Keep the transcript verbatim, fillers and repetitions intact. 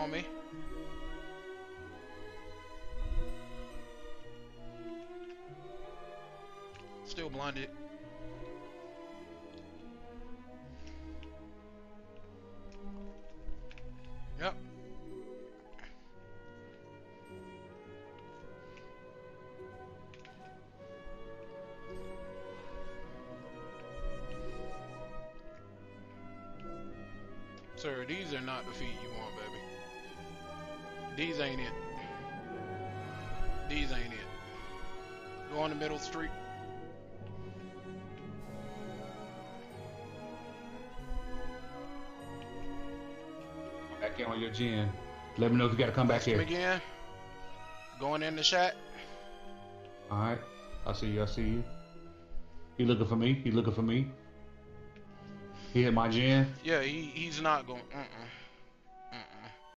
on me. Still blinded. Yep. Sir, these are not the feet you want, baby. These ain't it. These ain't it. Go on the middle street. Back in on your gen. Let me know if you gotta come back here. Again. Going in the shack. Alright. I see you, I see you. He looking for me, he looking for me. He hit my gen. Yeah, he, he's not going. Uh-uh.